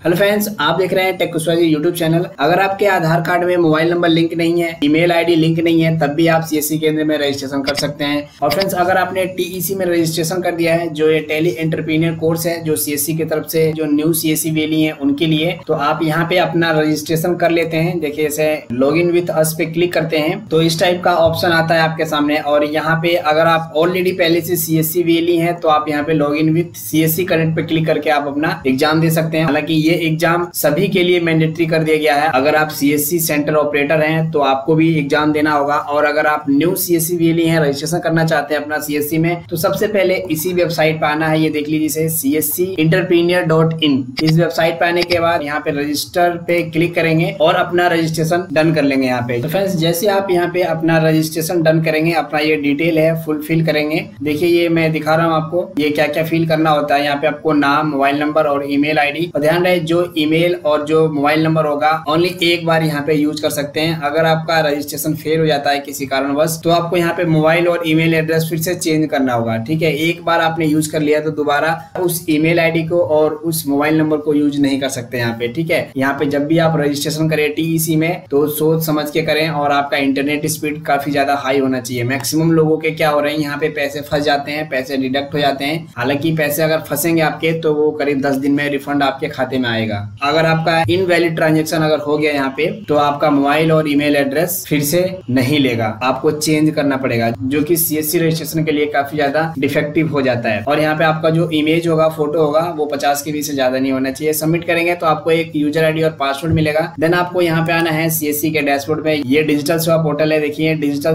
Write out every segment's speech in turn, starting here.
Hello friends, आप देख रहे हैं टेक कुशवाहा यूट्यूब चैनल। अगर आपके आधार कार्ड में मोबाइल नंबर लिंक नहीं है, ईमेल आईडी लिंक नहीं है, तब भी आप सीएससी केंद्र में रजिस्ट्रेशन कर सकते हैं। और फ्रेंड्स, अगर आपने टीईसी में रजिस्ट्रेशन कर दिया है, जो ये टेली एंटरप्रेन्योर कोर्स है, जो सीएससी की तरफ से जो न्यू सीएससी वैली है उनके लिए, तो आप यहाँ पे अपना रजिस्ट्रेशन कर लेते हैं। देखिए, ऐसे लॉग इन विथ अस पे क्लिक करते हैं तो इस टाइप का ऑप्शन आता है आपके सामने। और यहाँ पे अगर आप ऑलरेडी पहले से सीएससी वैली है तो आप यहाँ पे log in with CSC connect पे क्लिक करके आप अपना एग्जाम दे सकते हैं। हालांकि ये एग्जाम सभी के लिए मैंडेटरी कर दिया गया है। अगर आप सीएससी सेंटर ऑपरेटर हैं तो आपको भी एग्जाम देना होगा। और अगर आप न्यू सीएससी वैली हैं, रजिस्ट्रेशन करना चाहते हैं अपना सीएससी में, तो सबसे पहले इसी वेबसाइट पे आना है। ये देख लीजिए, cscentrepreneur.in। इस वेबसाइट पे आने के बाद यहाँ पे रजिस्टर पे क्लिक करेंगे और अपना रजिस्ट्रेशन डन कर लेंगे यहाँ पे। तो फ्रेंड्स, जैसे आप यहाँ पे अपना रजिस्ट्रेशन डन करेंगे, अपना ये डिटेल है फुलफिल करेंगे। देखिए, ये मैं दिखा रहा हूँ आपको ये क्या क्या फिल करना होता है। यहाँ पे आपको नाम, मोबाइल नंबर और ईमेल आईडी। और ध्यान रहे, जो ईमेल और जो मोबाइल नंबर होगा ओनली एक बार यहाँ पे यूज कर सकते हैं। अगर आपका रजिस्ट्रेशन फेल हो जाता है किसी कारणवश, तो आपको यहाँ पे मोबाइल और ईमेल एड्रेस फिर से चेंज करना होगा। ठीक है, एक बार आपने यूज कर लिया तो दोबारा उस ईमेल आईडी को और उस मोबाइल नंबर को यूज नहीं कर सकते यहाँ पे। ठीक है, यहाँ पे जब भी आप रजिस्ट्रेशन करें टीईसी में तो सोच समझ के करें और आपका इंटरनेट स्पीड काफी ज्यादा हाई होना चाहिए। मैक्सिमम लोगों के क्या हो रहे हैं, यहाँ पे पैसे फंस जाते हैं, पैसे डिडक्ट हो जाते हैं। हालांकि पैसे अगर फंसेंगे आपके तो वो करीब 10 दिन में रिफंड आपके खाते में आएगा। अगर आपका इनवैलिड ट्रांजैक्शन अगर हो गया यहाँ पे तो आपका मोबाइल और ईमेल एड्रेस फिर से नहीं लेगा, आपको चेंज करना पड़ेगा, जो कि सीएससी रजिस्ट्रेशन के लिए काफी ज्यादा डिफेक्टिव हो जाता है। और यहाँ पे आपका जो इमेज होगा, फोटो होगा, वो 50 के 20 से ज्यादा नहीं होना चाहिए। सबमिट करेंगे तो आपको एक यूजर आईडी और पासवर्ड मिलेगा। देन आपको यहाँ पे आना है सीएससी के डैशबोर्ड में। ये डिजिटल सेवा पोर्टल है, देखिए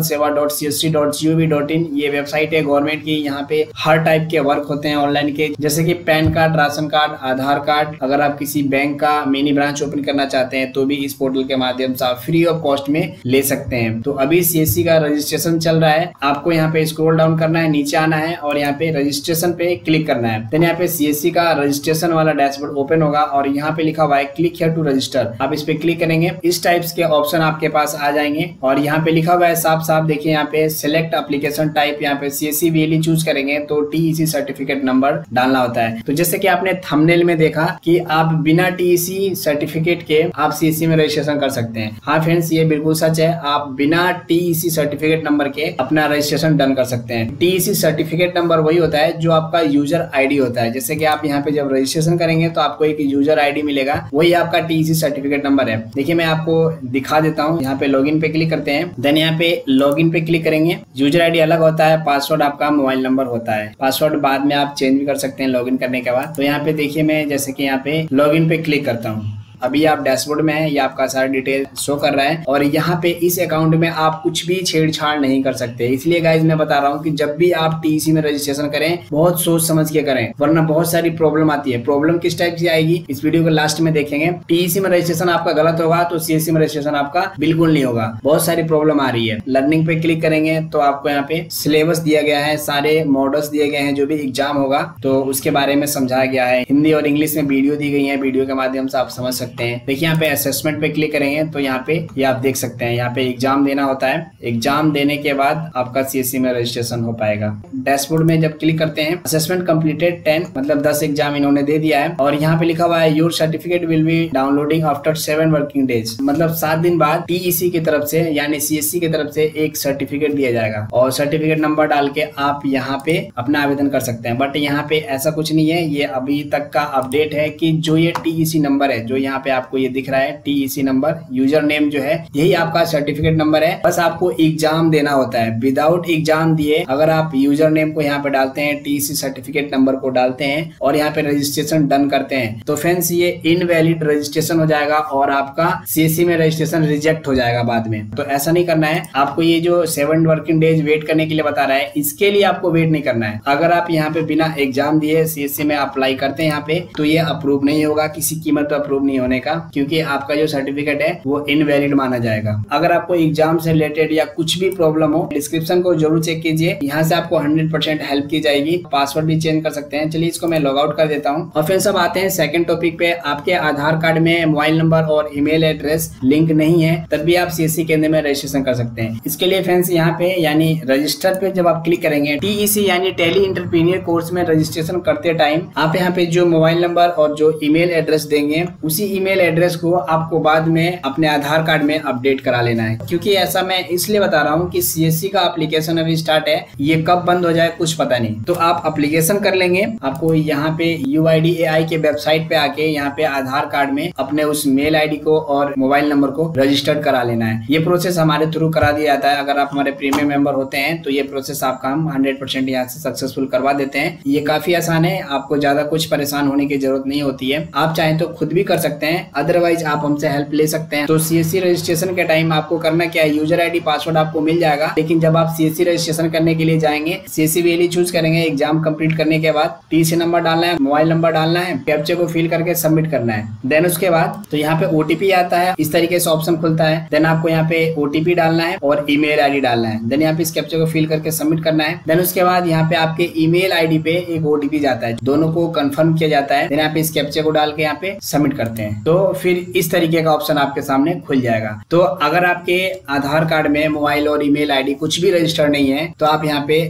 digitalseva.csc.gov.in। ये वेबसाइट है गवर्नमेंट की। यहाँ पे हर टाइप के वर्क होते हैं ऑनलाइन के, जैसे कि PAN card, ration card, Aadhaar card. अगर आप किसी बैंक का मिनी ब्रांच ओपन करना चाहते हैं तो भी इस पोर्टल के माध्यम से आप फ्री ऑफ कॉस्ट में ले सकते हैं। तो अभी सीएससी का रजिस्ट्रेशन चल रहा है। आपको यहाँ पे स्क्रॉल डाउन करना है, नीचे आना है और यहाँ पे रजिस्ट्रेशन पे क्लिक करना है। देन यहाँ पे सीएससी का रजिस्ट्रेशन वाला डैशबोर्ड ओपन होगा और यहाँ पे लिखा हुआ है क्लिक हियर टू रजिस्टर। आप इस पे क्लिक करेंगे, इस टाइप्स के ऑप्शन आपके पास आ जाएंगे और यहाँ पे लिखा हुआ है साफ साफ, देखिए यहाँ पे सिलेक्ट एप्लीकेशन टाइप। यहाँ पे सीएससी वैली चूज करेंगे तो टीईसी सर्टिफिकेट नंबर डालना होता है। तो जैसे कि आपने थंबनेल में देखा कि आप बिना टीईसी सर्टिफिकेट के आप सीएससी में रजिस्ट्रेशन कर सकते हैं। हाँ फ्रेंड्स, ये बिल्कुल सच है। आप बिना टीईसी सर्टिफिकेट नंबर के अपना रजिस्ट्रेशन डन कर सकते हैं। टीईसी सर्टिफिकेट नंबर वही होता है जो आपका यूजर आईडी होता है। जैसे कि आप यहाँ पे जब रजिस्ट्रेशन करेंगे तो आपको एक यूजर आईडी मिलेगा, वही आपका टीईसी सर्टिफिकेट नंबर है। देखिए, मैं आपको दिखा देता हूँ। यहाँ पे लॉगिन पे क्लिक करते हैं। देन यहाँ पे लॉगिन पे क्लिक करेंगे। यूजर आईडी अलग होता है, पासवर्ड आपका मोबाइल नंबर होता है। पासवर्ड बाद में आप चेंज भी कर सकते हैं लॉगिन करने के बाद। तो यहाँ पे देखिए, मैं जैसे कि यहाँ पे लॉगिन पे क्लिक करता हूँ। अभी आप डैशबोर्ड में है, ये आपका सारा डिटेल शो कर रहा है। और यहाँ पे इस अकाउंट में आप कुछ भी छेड़छाड़ नहीं कर सकते। इसलिए गाइज मैं बता रहा हूँ कि जब भी आप टीईसी में रजिस्ट्रेशन करें, बहुत सोच समझ के करें, वरना बहुत सारी प्रॉब्लम आती है। प्रॉब्लम किस टाइप से आएगी, इस वीडियो को लास्ट में देखेंगे। टीईसी में रजिस्ट्रेशन आपका गलत होगा तो सीएससी में रजिस्ट्रेशन आपका बिल्कुल नहीं होगा। बहुत सारी प्रॉब्लम आ रही है। लर्निंग पे क्लिक करेंगे तो आपको यहाँ पे सिलेबस दिया गया है, सारे मॉडल्स दिए गए हैं, जो भी एग्जाम होगा तो उसके बारे में समझाया गया है। हिंदी और इंग्लिश में वीडियो दी गई है, वीडियो के माध्यम से आप समझ सकते हैं। देखिए, यहाँ पे असेसमेंट पे क्लिक करेंगे तो यहाँ पे ये आप देख सकते हैं, यहाँ पे एग्जाम देना होता है। एग्जाम देने के बाद आपका सीएससी में रजिस्ट्रेशन हो पाएगा। डैशबोर्ड में जब क्लिक करते हैं, असेसमेंट कंप्लीटेड 10, मतलब 10 एग्जाम इन्होंने दे दिया है। और यहाँ पे लिखा हुआ है your certificate will be downloading after 7 working days, मतलब 7 दिन बाद टीईसी की तरफ से यानी सीएससी की तरफ से एक सर्टिफिकेट दिया जाएगा। और सर्टिफिकेट नंबर डाल के आप यहाँ पे अपना आवेदन कर सकते हैं। बट यहाँ पे ऐसा कुछ नहीं है, ये अभी तक का अपडेट है कि जो ये टीईसी नंबर है, जो यहाँ पे आपको ये दिख रहा है टीईसी नंबर, यूजर नेम जो है यही आपका सर्टिफिकेट नंबर है। बस आपको एग्जाम देना होता है। विदाउट एग्जाम दिए अगर आप यूजर नेम को यहाँ पे डालते हैं, टीईसी सर्टिफिकेट नंबर को डालते हैं और यहाँ पे रजिस्ट्रेशन डन करते हैं, तो फ्रेंड्स ये इनवैलिड रजिस्ट्रेशन हो जाएगा और आपका सीएससी में रजिस्ट्रेशन रिजेक्ट हो जाएगा बाद में। तो ऐसा नहीं करना है। आपको ये जो 7 वर्किंग डेज वेट करने के लिए बता रहा है, इसके लिए आपको वेट नहीं करना है। अगर आप यहाँ पे बिना एग्जाम दिए सीएससी में अप्लाई करते हैं यहाँ पे, तो ये अप्रूव नहीं होगा, किसी कीमत पर अप्रूव नहीं होने का, क्योंकि आपका जो सर्टिफिकेट है वो इनवैलिड माना जाएगा। अगर आपको एग्जाम से रिलेटेड या कुछ भी प्रॉब्लम हो, डिस्क्रिप्शन को जरूर चेक कीजिए, यहाँ से आपको 100% हेल्प की जाएगी। पासवर्ड भी चेंज कर सकते हैं। चलिए इसको मैं लॉग आउट कर देता हूँ। और फिर सब आते हैं सेकंड टॉपिक पे। आपके आधार कार्ड में मोबाइल नंबर और ईमेल एड्रेस लिंक नहीं है, तब भी आप सीएससी केंद्र में रजिस्ट्रेशन कर सकते हैं। इसके लिए फ्रेंड्स यहाँ पे यानी रजिस्टर पे जब आप क्लिक करेंगे, टीईसी यानी टेली एंटरप्रेन्योर कोर्स में रजिस्ट्रेशन करते टाइम आप यहाँ पे जो मोबाइल नंबर और जो ईमेल एड्रेस देंगे, उसी ईमेल एड्रेस को आपको बाद में अपने आधार कार्ड में अपडेट करा लेना है। क्योंकि ऐसा मैं इसलिए बता रहा हूँ कि सीएससी का एप्लीकेशन अभी स्टार्ट है, ये कब बंद हो जाए कुछ पता नहीं। तो आप एप्लीकेशन कर लेंगे, आपको यहाँ पे UIDAI के वेबसाइट पे आके यहाँ पे आधार कार्ड में अपने उस मेल आईडी को और मोबाइल नंबर को रजिस्टर्ड करा लेना है। ये प्रोसेस हमारे थ्रू करा दिया जाता है। अगर आप हमारे प्रीमियम मेंबर होते हैं तो ये प्रोसेस आपका हम 100% यहाँ से सक्सेसफुल करवा देते हैं। ये काफी आसान है, आपको ज्यादा कुछ परेशान होने की जरूरत नहीं होती है। आप चाहें तो खुद भी कर सकते हैं, अदरवाइज आप हमसे हेल्प ले सकते हैं। तो सीएससी रजिस्ट्रेशन के टाइम आपको करना क्या है, यूजर आईडी पासवर्ड आपको मिल जाएगा, लेकिन जब आप सीएससी रजिस्ट्रेशन करने के लिए जाएंगे, सीएससी वेली चूज करेंगे, एग्जाम कंप्लीट करने के बाद टीसी नंबर डालना है, मोबाइल नंबर डालना है, कैप्चा को फिल करके सबमिट करना है। देन उसके बाद तो यहाँ पे ओटीपी आता है, इस तरीके से ऑप्शन खुलता है। देन आपको यहाँ पे ओटीपी डालना है और ईमेल आईडी डालना है। देन यहाँ पे इस कैप्चा को फिल करके सबमिट करना है। देन उसके बाद यहाँ पे आपके ईमेल आईडी पे एक ओटीपी जाता है, दोनों को कंफर्म किया जाता है। देन यहाँ पे इस कैप्चा को डाल के यहाँ पे सबमिट करते हैं, तो फिर इस तरीके का ऑप्शन आपके सामने खुल जाएगा। तो अगर आपके आधार कार्ड में मोबाइल और ईमेल आईडी कुछ भी रजिस्टर्ड नहीं है, तो आप यहाँ पे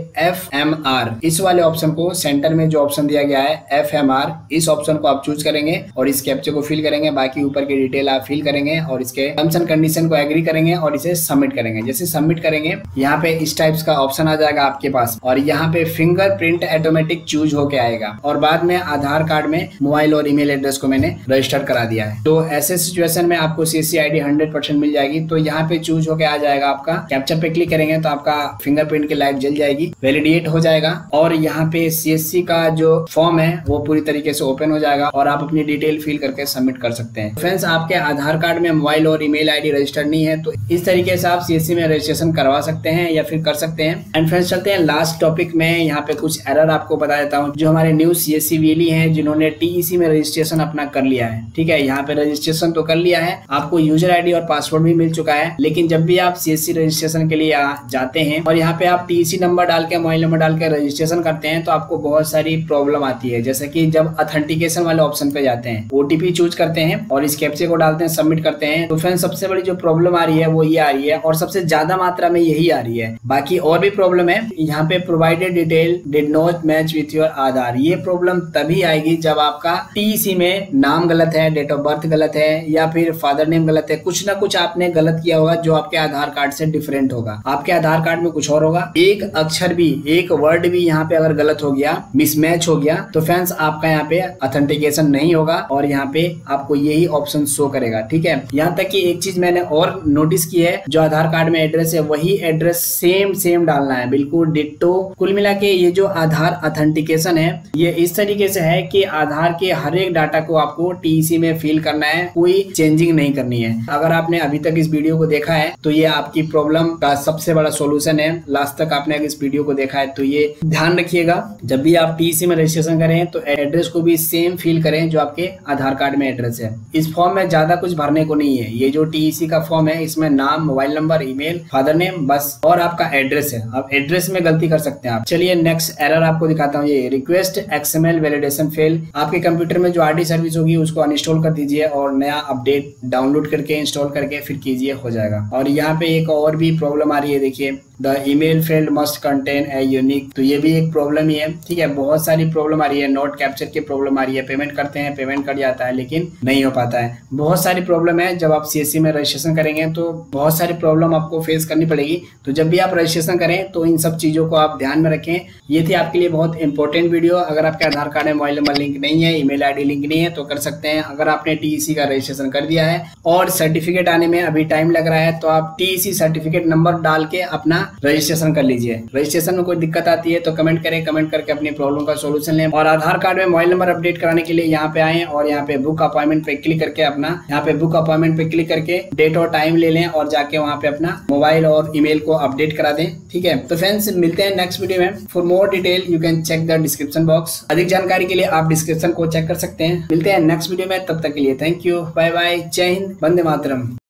FMR इस वाले ऑप्शन को, सेंटर में जो ऑप्शन दिया गया है FMR, इस ऑप्शन को आप चूज करेंगे और इस कैप्चा को फिल करेंगे। बाकी ऊपर की डिटेल आप फिल करेंगे और इसके टर्म्स एंड कंडीशन को एग्री करेंगे और इसे सबमिट करेंगे। जैसे सबमिट करेंगे, यहाँ पे इस टाइप्स का ऑप्शन आ जाएगा आपके पास और यहाँ पे फिंगरप्रिंट ऑटोमेटिक चूज होके आएगा और बाद में आधार कार्ड में मोबाइल और ईमेल एड्रेस को मैंने रजिस्टर करा दिया है। तो ऐसे सिचुएशन में आपको सीएससी आईडी 100% मिल जाएगी। तो यहाँ पे चूज होके आ जाएगा आपका, कैप्चर पे क्लिक करेंगे तो आपका फिंगरप्रिंट की लाइट जल जाएगी, वैलिडेट हो जाएगा और यहाँ पे सीएससी का जो फॉर्म है वो पूरी तरीके से ओपन हो जाएगा और आप अपनी डिटेल फिल करके सबमिट कर सकते हैं। फ्रेंड्स, आपके आधार कार्ड में मोबाइल और ईमेल आईडी रजिस्टर्ड नहीं है, तो इस तरीके से आप सीएससी में रजिस्ट्रेशन करवा सकते हैं या फिर कर सकते हैं। एंड फ्रेंड्स, चलते हैं लास्ट टॉपिक में। यहाँ पे कुछ एरर आपको बता देता हूँ। जो हमारे न्यू सीएससी वेली हैं, जिन्होंने टीईसी में रजिस्ट्रेशन अपना कर लिया है, ठीक है, यहाँ पे रजिस्ट्रेशन तो कर लिया है, आपको यूजर आईडी और पासवर्ड भी मिल चुका है, लेकिन जब भी आप सीएससी रजिस्ट्रेशन के लिए जाते हैं और यहाँ पे आप टीईसी नंबर डाल के, मोबाइल नंबर डाल के रजिस्ट्रेशन करते हैं, तो आपको बहुत सारी प्रॉब्लम आती है। जैसे कि जब ऑथेंटिकेशन वाले ऑप्शन पे जाते हैं, ओटीपी चूज करते हैं और इस कैप्चा को डालते हैं, सबमिट करते हैं, तो फ्रेंड्स सबसे बड़ी जो प्रॉब्लम आ रही है वो ये आ रही है और सबसे ज्यादा मात्रा में यही आ रही है। बाकी और भी प्रॉब्लम है, यहाँ पे provided detail did not match with your Aadhaar. ये प्रॉब्लम तभी आएगी जब आपका टीईसी में नाम गलत है, डेट ऑफ बर्थ गलत है या फिर फादर नेम गलत है, कुछ ना कुछ आपने गलत किया होगा जो आपके आधार कार्ड से डिफरेंट होगा। आपके आधार कार्ड में कुछ और होगा, एक अक्षर भी, एक वर्ड भी यहाँ पे अगर गलत हो गया, मिसमैच हो गया, तो फ्रेंड्स आपका यहाँ पे ऑथेंटिकेशन नहीं होगा और यहाँ पे आपको यही ऑप्शन शो करेगा, ठीक है। यहाँ तक कि एक चीज मैंने और नोटिस की है, जो आधार कार्ड में एड्रेस है वही एड्रेस सेम डालना है, बिल्कुल डिट्टो। कुल मिला के ये जो आधार ऑथेंटिकेशन है, ये इस तरीके से है कि आधार के हर एक डाटा को आपको टीईसी में फिल करना है, कोई चेंजिंग नहीं करनी है। अगर आपने अभी तक इस वीडियो को देखा है तो ये आपकी प्रॉब्लम का सबसे बड़ा सॉल्यूशन है। लास्ट तक आपने अगर इस वीडियो को देखा है तो ये ध्यान रखिएगा, जब भी आप टीईसी में रजिस्ट्रेशन करें तो एड्रेस को भी सेम फिल करें जो आपके आधार कार्ड में एड्रेस है। इस फॉर्म में ज्यादा कुछ भरने को नहीं है। ये जो टीईसी का फॉर्म है, इसमें नाम, mobile number, email, father name बस और आपका एड्रेस है। अब एड्रेस में गलती कर सकते हैं आप। चलिए नेक्स्ट एरर आपको दिखाता हूँ। ये रिक्वेस्ट XML वैलिडेशन फेल। आपके कंप्यूटर में जो आरडी सर्विस होगी उसको अनइंस्टॉल कर दीजिए और नया अपडेट डाउनलोड करके इंस्टॉल करके फिर कीजिए, हो जाएगा। और यहाँ पे एक और भी प्रॉब्लम आ रही है, देखिए the email field must contain a unique, तो ये भी एक प्रॉब्लम ही है, ठीक है। बहुत सारी प्रॉब्लम आ रही है, नोट कैप्चर की प्रॉब्लम आ रही है, पेमेंट करते हैं, पेमेंट कट जाता है लेकिन नहीं हो पाता है। बहुत सारी प्रॉब्लम है। जब आप सीएससी में रजिस्ट्रेशन करेंगे तो बहुत सारी प्रॉब्लम आपको फेस करनी पड़ेगी। तो जब भी आप रजिस्ट्रेशन करें तो इन सब चीजों को आप ध्यान में रखें। ये थी आपके लिए बहुत इंपॉर्टेंट वीडियो। अगर आपके आधार कार्ड में मोबाइल नंबर लिंक नहीं है, ईमेल आईडी लिंक नहीं है तो कर सकते हैं। अगर आपने टीईसी का रजिस्ट्रेशन कर दिया है और सर्टिफिकेट आने में अभी टाइम लग रहा है तो आप टीईसी सर्टिफिकेट नंबर डाल के अपना रजिस्ट्रेशन कर लीजिए। रजिस्ट्रेशन में कोई दिक्कत आती है तो कमेंट करें, कमेंट करके अपनी प्रॉब्लम का सोल्यूशन लें। और आधार कार्ड में मोबाइल नंबर अपडेट कराने के लिए यहाँ पे आए और यहाँ पे बुक अपॉइंटमेंट पे क्लिक करके अपना, यहाँ पे बुक अपॉइंटमेंट पे क्लिक करके डेट और टाइम ले लें और जाके वहाँ पे अपना मोबाइल और ईमेल को अपडेट करा दें, ठीक है। तो फ्रेंड्स मिलते हैं नेक्स्ट वीडियो में। For more detail you can check the description box. अधिक जानकारी के लिए आप डिस्क्रिप्शन को चेक कर सकते हैं। मिलते हैं नेक्स्ट वीडियो में, तब तक तक के लिए थैंक यू, बाय बाय, जय हिंद, वंदे मातरम।